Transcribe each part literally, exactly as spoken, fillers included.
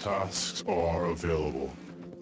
Tasks are available.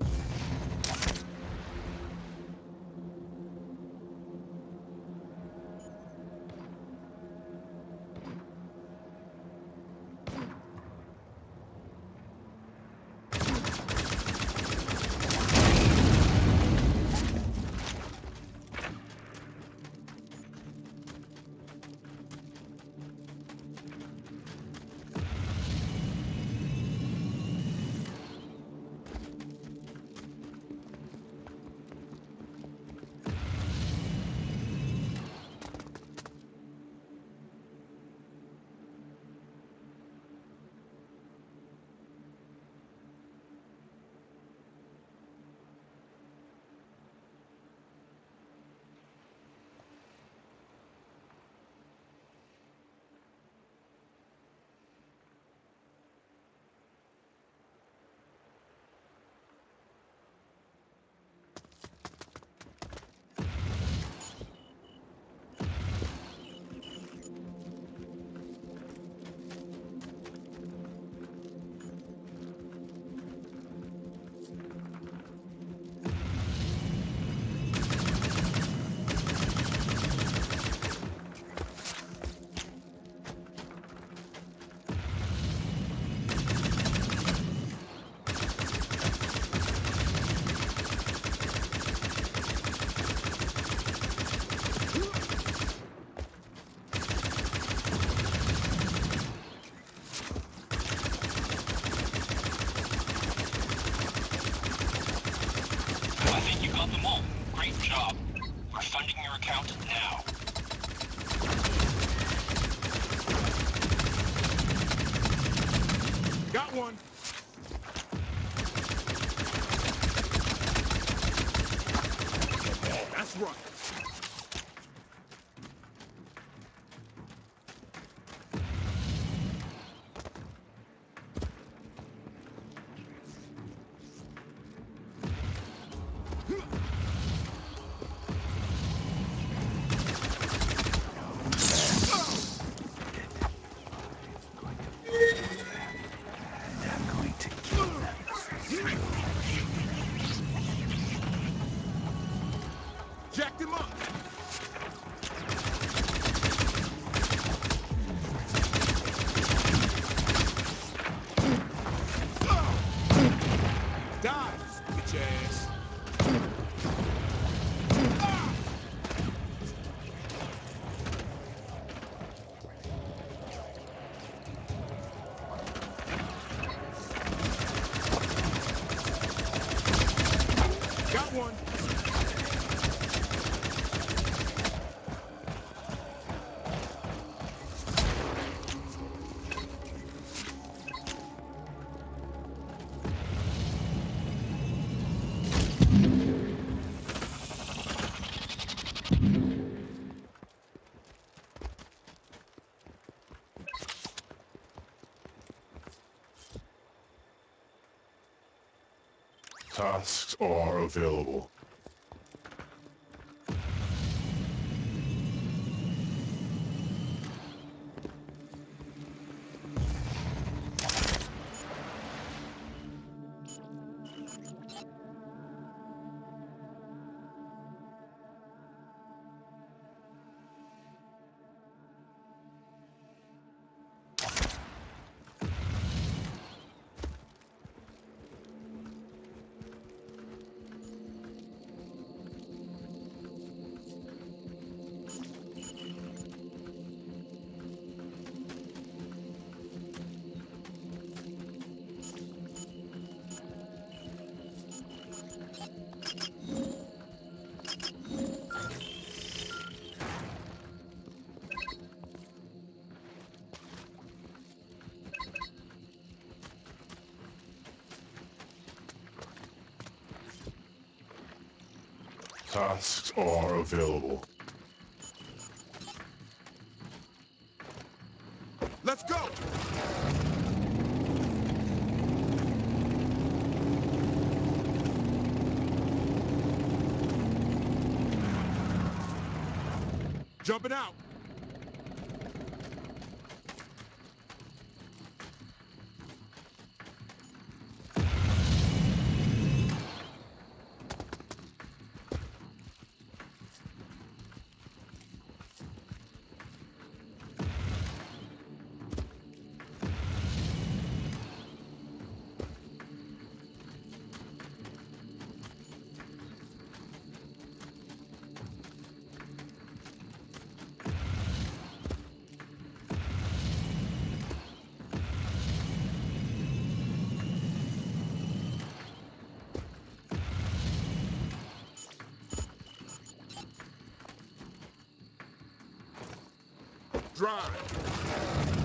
I think you got them all. Great job. We're funding your account now. Got one. That's right. Jacked him up. Die, bitch ass. Got one. Tasks are available. Tasks are available. Let's go. Jumping out. Drive.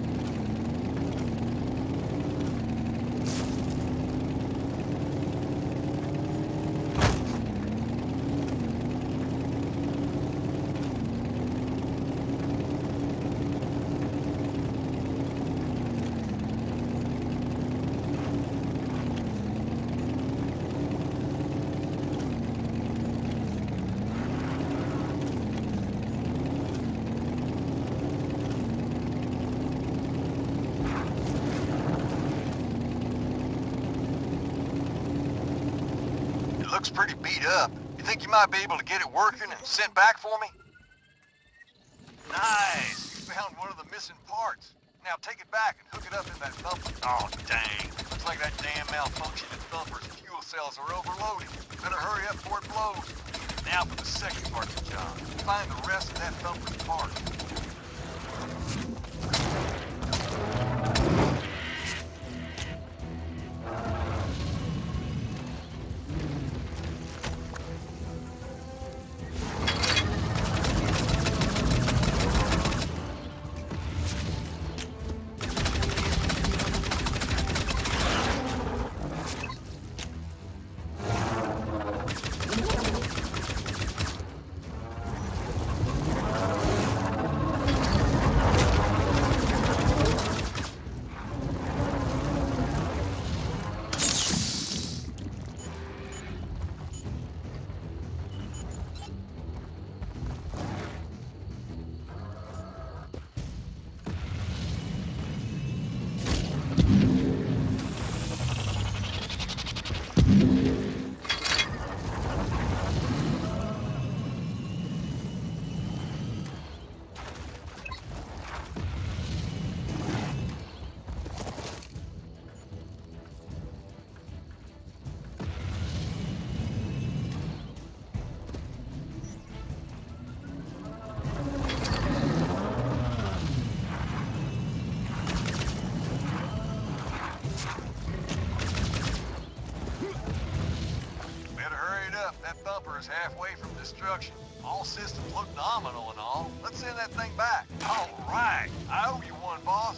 Looks pretty beat up. You think you might be able to get it working and sent back for me? Nice! You found one of the missing parts. Now take it back and hook it up in that thumper. Oh, dang. Looks like that damn malfunction in Thumper's fuel cells are overloading. Better hurry up before it blows. Now for the second part of the job. Find the rest of that Thumper's parts. That thumper is halfway from destruction. All systems look nominal and all. Let's send that thing back. All right. I owe you one, boss.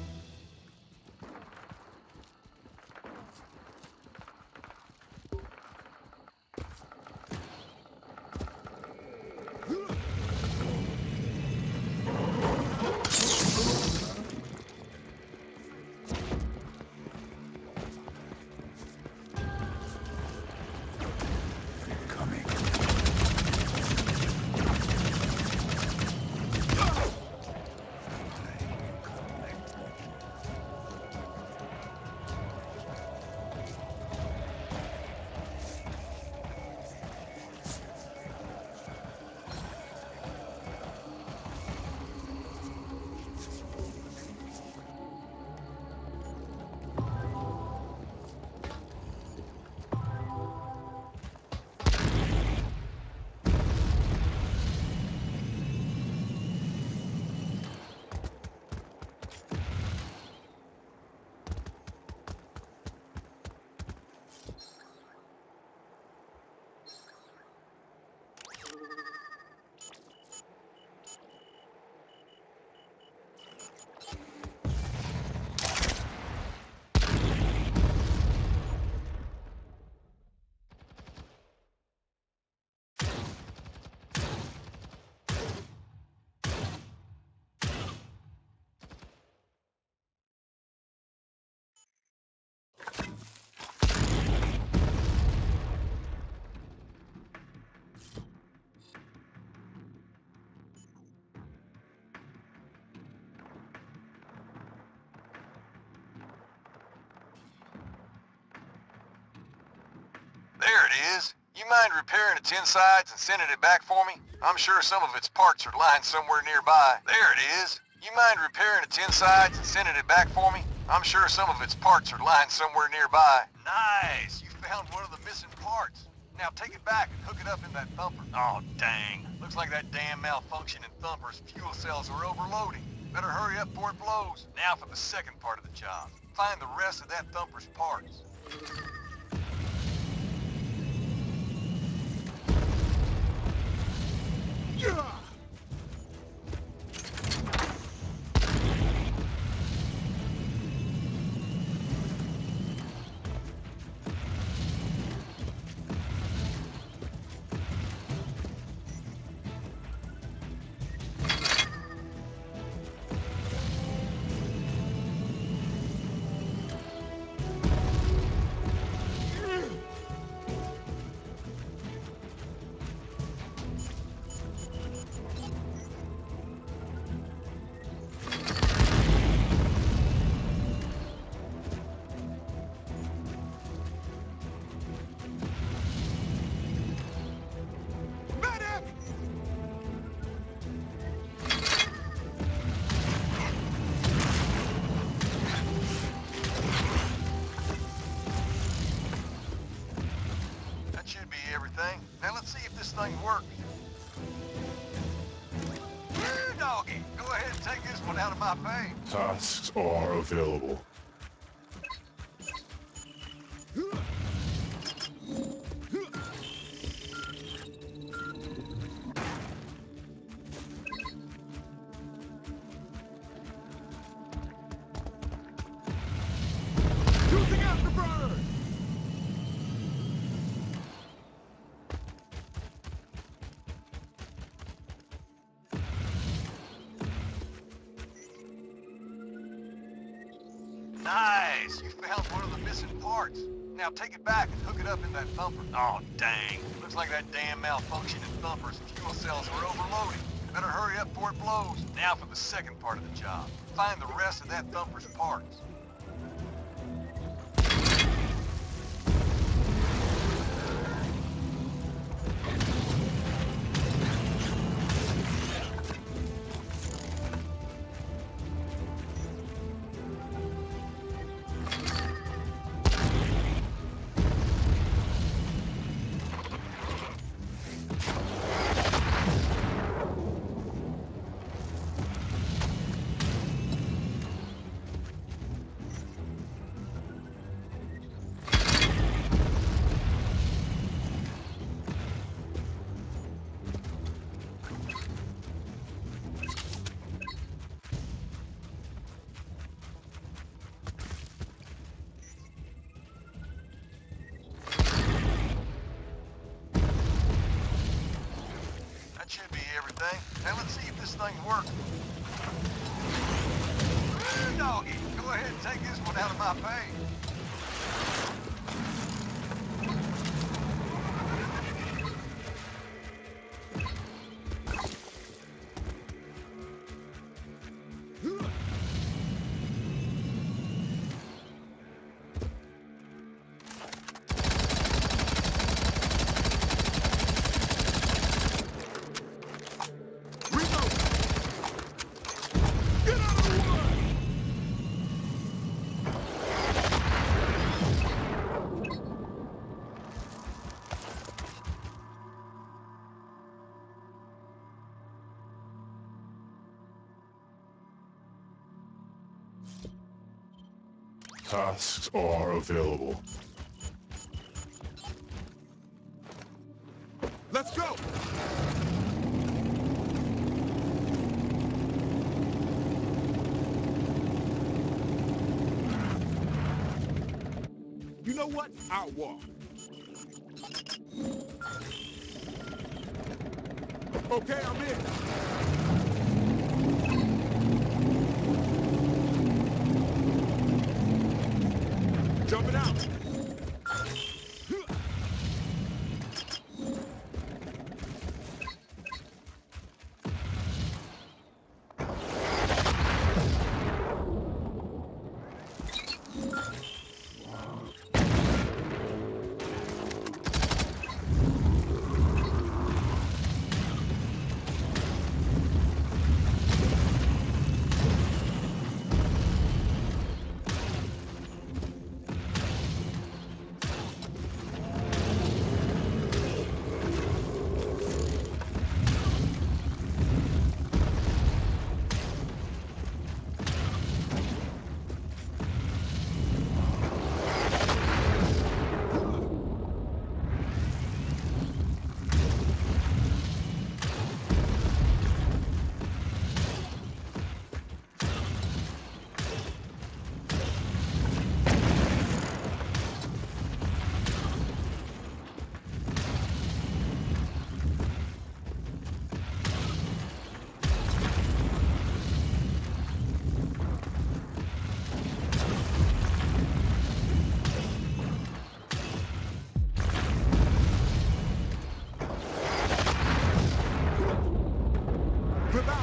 There it is. You mind repairing its insides and sending it back for me? I'm sure some of its parts are lying somewhere nearby. There it is. You mind repairing its insides and sending it back for me? I'm sure some of its parts are lying somewhere nearby. Nice. You found one of the missing parts. Now take it back and hook it up in that thumper. Oh, dang. Looks like that damn malfunction in Thumper's fuel cells are overloading. Better hurry up before it blows. Now for the second part of the job. Find the rest of that Thumper's parts. Yeah! take this one out of my pay. Tasks are available. Using afterburn! Nice! You found one of the missing parts. Now take it back and hook it up in that thumper. Oh, dang. Looks like that damn malfunctioning thumper's fuel cells are overloaded. Better hurry up before it blows. Now for the second part of the job. Find the rest of that thumper's parts. That should be everything. Now let's see if this thing works. Woo, doggy, go ahead and take this one out of my pay. Reload! Get out of the way! Tasks are available. Let's go! You know what? I'll walk. Okay, I'm in. Jumping out. Flip out.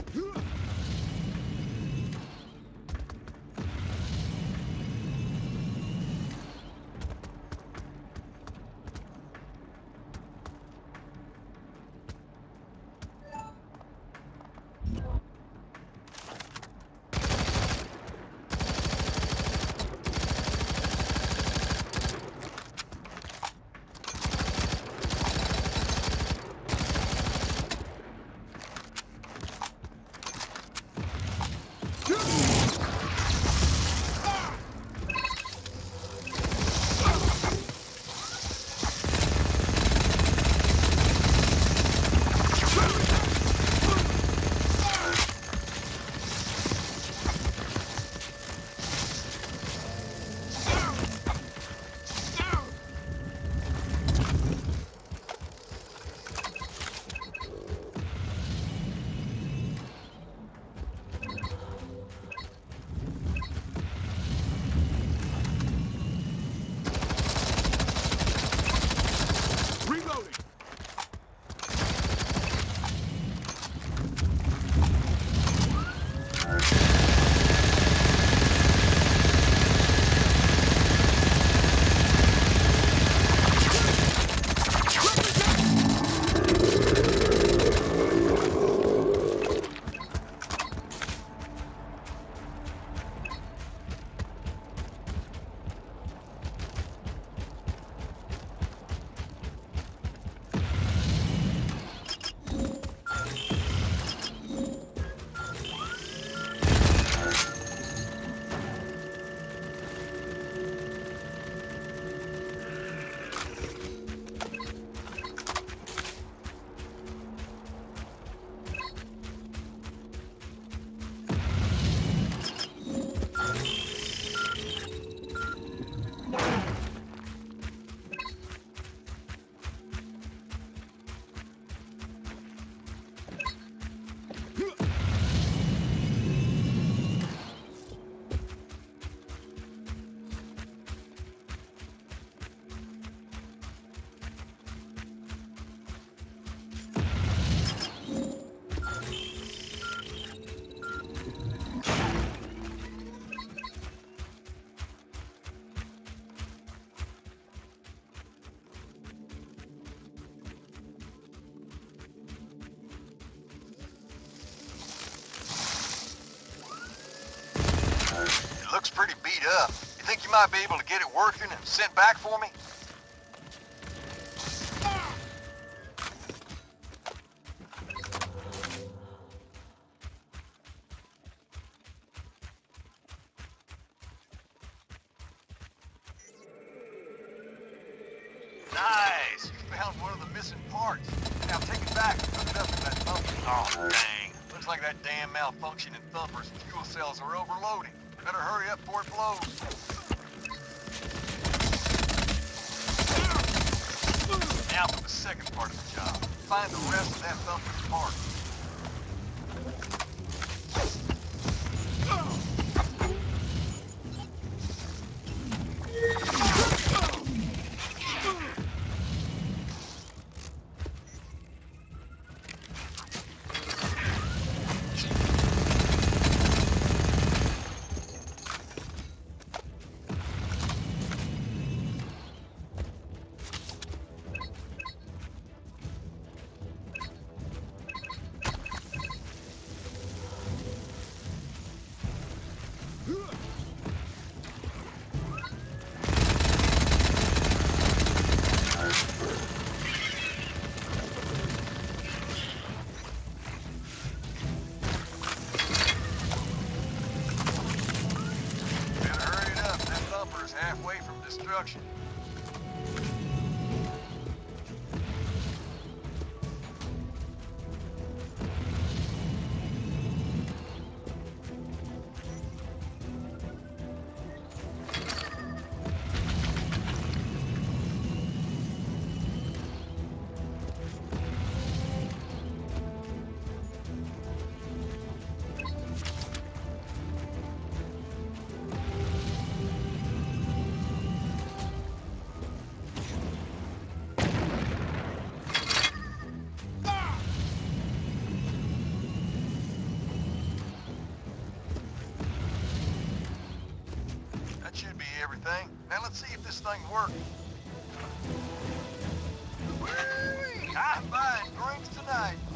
Looks pretty beat up. You think you might be able to get it working and sent back for me? Nice! You found one of the missing parts. Now take it back and hook it up to that thumper. Oh, dang. Looks like that damn malfunctioning thumper's fuel cells are overloading. Better hurry up before it blows. Now for the second part of the job. Find the rest of that thumper's parts. Halfway from destruction. everything. Now let's see if this thing works. Whee! I'm buying drinks tonight.